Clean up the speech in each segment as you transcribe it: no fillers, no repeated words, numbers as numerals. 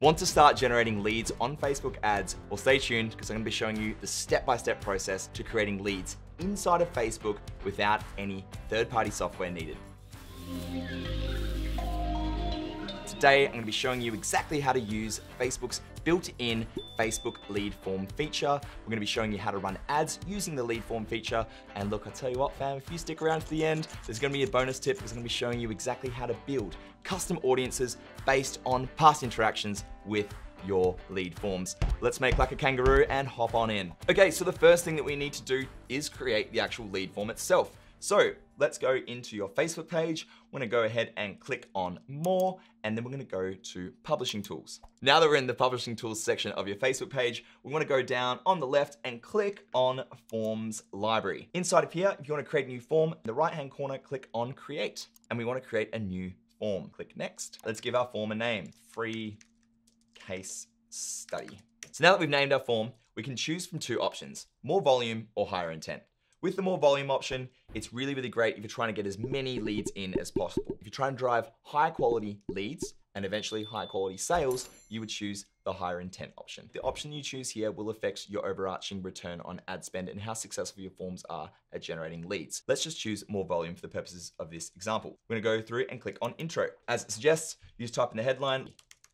Want to start generating leads on Facebook ads? Well, stay tuned because I'm going to be showing you the step-by-step process to creating leads inside of Facebook without any third-party software needed. Today, I'm going to be showing you exactly how to use Facebook's built-in Facebook lead form feature. We're going to be showing you how to run ads using the lead form feature. And look, I tell you what, fam, if you stick around to the end, there's going to be a bonus tip because I'm going to be showing you exactly how to build custom audiences based on past interactions with your lead forms. Let's make like a kangaroo and hop on in. Okay, so the first thing that we need to do is create the actual lead form itself. So let's go into your Facebook page. We're gonna go ahead and click on More, and then we're gonna go to Publishing Tools. Now that we're in the Publishing Tools section of your Facebook page, we wanna go down on the left and click on Forms Library. Inside of here, if you wanna create a new form, in the right-hand corner, click on Create. And we wanna create a new form. Click Next. Let's give our form a name, Free Case Study. So now that we've named our form, we can choose from two options, more volume or higher intent. With the more volume option, it's really, really great if you're trying to get as many leads in as possible. If you're trying to drive high quality leads and eventually high quality sales, you would choose the higher intent option. The option you choose here will affect your overarching return on ad spend and how successful your forms are at generating leads. Let's just choose more volume for the purposes of this example. We're gonna go through and click on Intro. As it suggests, you just type in the headline.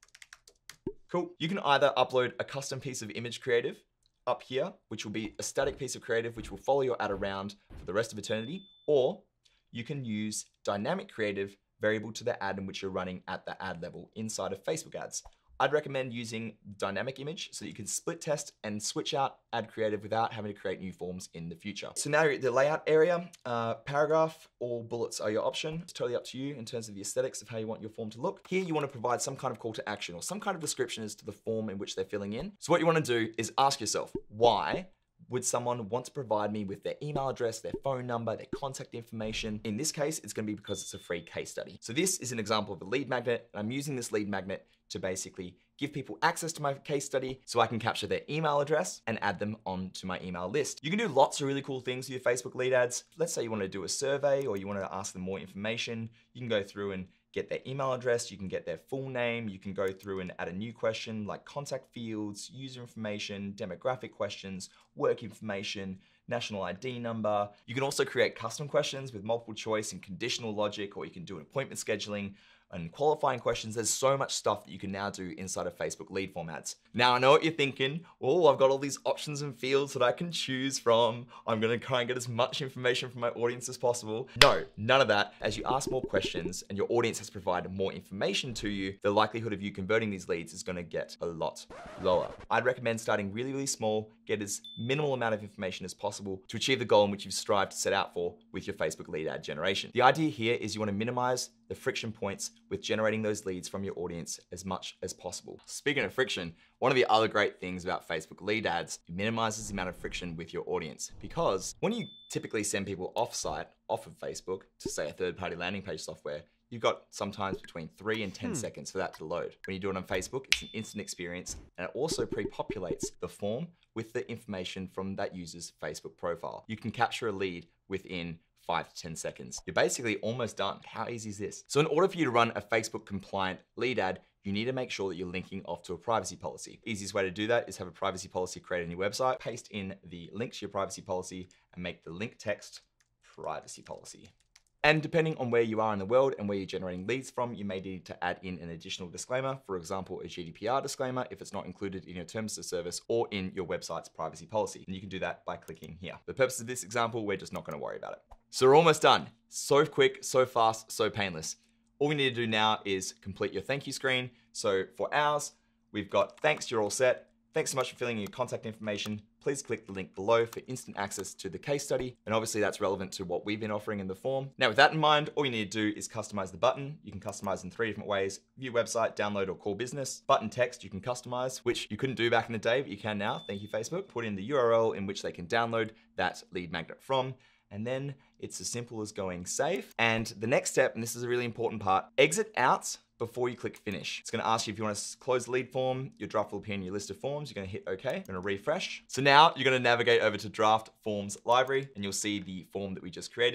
Cool. You can either upload a custom piece of image creative up here, which will be a static piece of creative which will follow your ad around for the rest of eternity, or you can use dynamic creative variable to the ad in which you're running at the ad level inside of Facebook ads. I'd recommend using dynamic image so that you can split test and switch out ad creative without having to create new forms in the future. So now you're at the layout area, paragraph or bullets are your option. It's totally up to you in terms of the aesthetics of how you want your form to look. Here you want to provide some kind of call to action or some kind of description as to the form in which they're filling in. So what you want to do is ask yourself, why would someone want to provide me with their email address, their phone number, their contact information? In this case, it's going to be because it's a free case study. So this is an example of a lead magnet. And I'm using this lead magnet to basically give people access to my case study so I can capture their email address and add them onto my email list. You can do lots of really cool things with your Facebook lead ads. Let's say you want to do a survey or you want to ask them more information. You can go through and get their email address, you can get their full name, you can go through and add a new question like contact fields, user information, demographic questions, work information, national ID number. You can also create custom questions with multiple choice and conditional logic, or you can do an appointment scheduling and qualifying questions. There's so much stuff that you can now do inside of Facebook lead form ads. Now I know what you're thinking, oh, I've got all these options and fields that I can choose from. I'm gonna try and get as much information from my audience as possible. No, none of that. As you ask more questions and your audience has provided more information to you, the likelihood of you converting these leads is gonna get a lot lower. I'd recommend starting really, really small, get as minimal amount of information as possible to achieve the goal in which you've strived to set out for with your Facebook lead ad generation. The idea here is you wanna minimize the friction points with generating those leads from your audience as much as possible. Speaking of friction, one of the other great things about Facebook lead ads, it minimizes the amount of friction with your audience, because when you typically send people off-site, off of Facebook, to say a third-party landing page software, you've got sometimes between 3 and 10 seconds for that to load. When you do it on Facebook, it's an instant experience, and it also pre-populates the form with the information from that user's Facebook profile. You can capture a lead within 5 to 10 seconds. You're basically almost done. How easy is this? So in order for you to run a Facebook compliant lead ad, you need to make sure that you're linking off to a privacy policy. Easiest way to do that is have a privacy policy created on your website, paste in the link to your privacy policy and make the link text privacy policy. And depending on where you are in the world and where you're generating leads from, you may need to add in an additional disclaimer, for example, a GDPR disclaimer if it's not included in your terms of service or in your website's privacy policy. And you can do that by clicking here. For the purpose of this example, we're just not going to worry about it. So we're almost done. So quick, so fast, so painless. All we need to do now is complete your thank you screen. So for ours, we've got thanks, you're all set. Thanks so much for filling in your contact information. Please click the link below for instant access to the case study. And obviously that's relevant to what we've been offering in the form. Now with that in mind, all you need to do is customize the button. You can customize in 3 different ways: view website, download, or call business. Button text you can customize, which you couldn't do back in the day, but you can now. Thank you, Facebook. Put in the URL in which they can download that lead magnet from. And then it's as simple as going save. And the next step, and this is a really important part, exit out before you click finish. It's gonna ask you if you wanna close the lead form, your draft will appear in your list of forms, you're gonna hit okay, you're gonna refresh. So now you're gonna navigate over to Draft Forms Library and you'll see the form that we just created.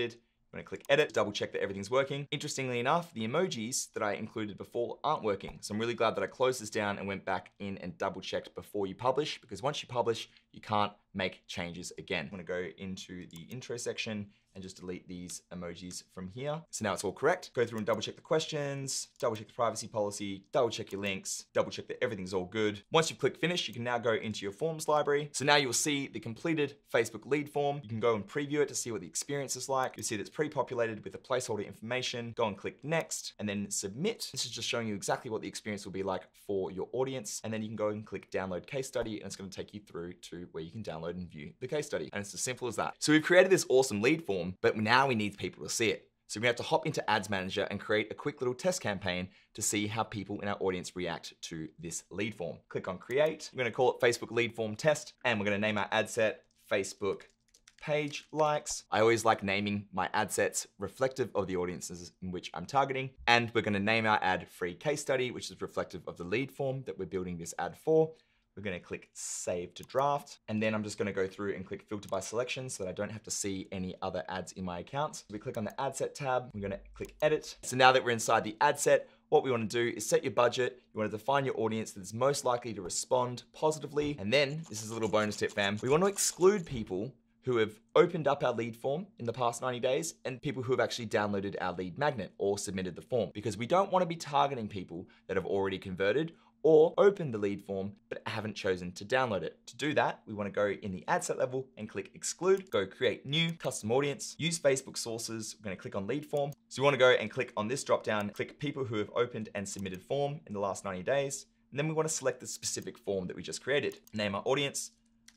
I'm gonna click edit, double check that everything's working. Interestingly enough, the emojis that I included before aren't working. So I'm really glad that I closed this down and went back in and double checked before you publish, because once you publish, you can't make changes again. I'm gonna go into the intro section and just delete these emojis from here. So now it's all correct. Go through and double check the questions, double check the privacy policy, double check your links, double check that everything's all good. Once you click finish, you can now go into your forms library. So now you'll see the completed Facebook lead form. You can go and preview it to see what the experience is like. You'll see that it's pre-populated with the placeholder information. Go and click next and then submit. This is just showing you exactly what the experience will be like for your audience. And then you can go and click download case study, and it's gonna take you through to where you can download and view the case study. And it's as simple as that. So we've created this awesome lead form, but now we need people to see it. So we have to hop into Ads Manager and create a quick little test campaign to see how people in our audience react to this lead form. Click on create. We're gonna call it Facebook lead form test, and we're gonna name our ad set Facebook page likes. I always like naming my ad sets reflective of the audiences in which I'm targeting. And we're gonna name our ad free case study, which is reflective of the lead form that we're building this ad for. We're gonna click save to draft. And then I'm just gonna go through and click filter by selection so that I don't have to see any other ads in my account. We click on the ad set tab. We're gonna click edit. So now that we're inside the ad set, what we wanna do is set your budget. You wanna define your audience that is most likely to respond positively. And then, this is a little bonus tip, fam. We wanna exclude people who have opened up our lead form in the past 90 days and people who have actually downloaded our lead magnet or submitted the form, because we don't want to be targeting people that have already converted or opened the lead form but haven't chosen to download it. To do that, we want to go in the ad set level and click exclude, go create new custom audience, use Facebook sources. We're going to click on lead form. So we want to go and click on this drop down, click people who have opened and submitted form in the last 90 days. And then we want to select the specific form that we just created. Name our audience,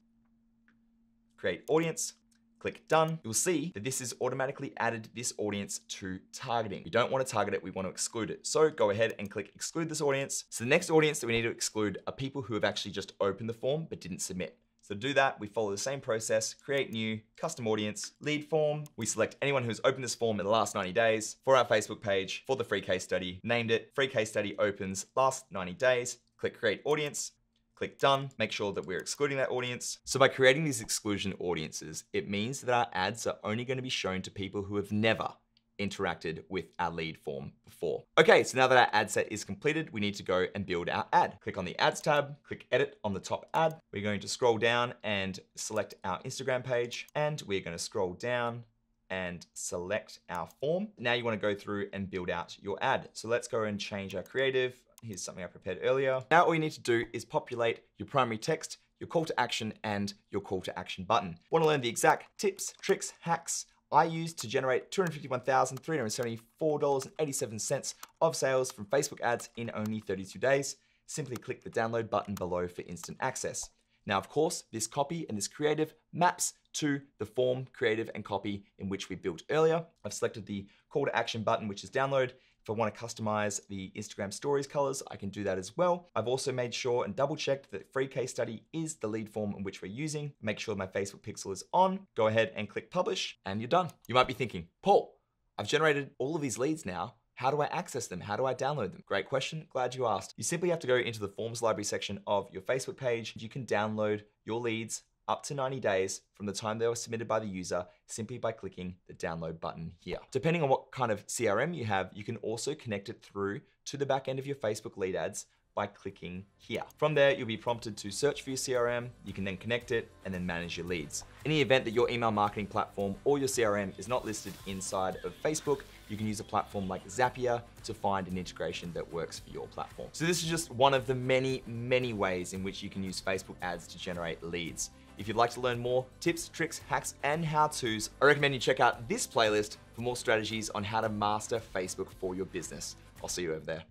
create audience, click done. You'll see that this has automatically added this audience to targeting. We don't want to target it, we want to exclude it. So go ahead and click exclude this audience. So the next audience that we need to exclude are people who have actually just opened the form but didn't submit. So to do that, we follow the same process, create new, custom audience, lead form. We select anyone who's opened this form in the last 90 days for our Facebook page for the free case study, named it, free case study opens last 90 days, click create audience, click done, make sure that we're excluding that audience. So by creating these exclusion audiences, it means that our ads are only going to be shown to people who have never interacted with our lead form before. Okay, so now that our ad set is completed, we need to go and build our ad. Click on the ads tab, click edit on the top ad. We're going to scroll down and select our Instagram page, and we're going to scroll down and select our form. Now you want to go through and build out your ad. So let's go and change our creative. Here's something I prepared earlier. Now all you need to do is populate your primary text, your call to action, and your call to action button. Want to learn the exact tips, tricks, hacks I used to generate $251,374.87 of sales from Facebook ads in only 32 days? Simply click the download button below for instant access. Now, of course, this copy and this creative maps to the form, creative, and copy in which we built earlier. I've selected the call to action button, which is download. If I want to customize the Instagram stories colors, I can do that as well. I've also made sure and double checked that free case study is the lead form in which we're using. Make sure my Facebook pixel is on. Go ahead and click publish and you're done. You might be thinking, Paul, I've generated all of these leads now. How do I access them? How do I download them? Great question, glad you asked. You simply have to go into the forms library section of your Facebook page. You can download your leads up to 90 days from the time they were submitted by the user simply by clicking the download button here. Depending on what kind of CRM you have, you can also connect it through to the back end of your Facebook lead ads by clicking here. From there, you'll be prompted to search for your CRM. You can then connect it and then manage your leads. In the event that your email marketing platform or your CRM is not listed inside of Facebook, you can use a platform like Zapier to find an integration that works for your platform. So this is just one of the many, many ways in which you can use Facebook ads to generate leads. If you'd like to learn more tips, tricks, hacks, and how-tos, I recommend you check out this playlist for more strategies on how to master Facebook for your business. I'll see you over there.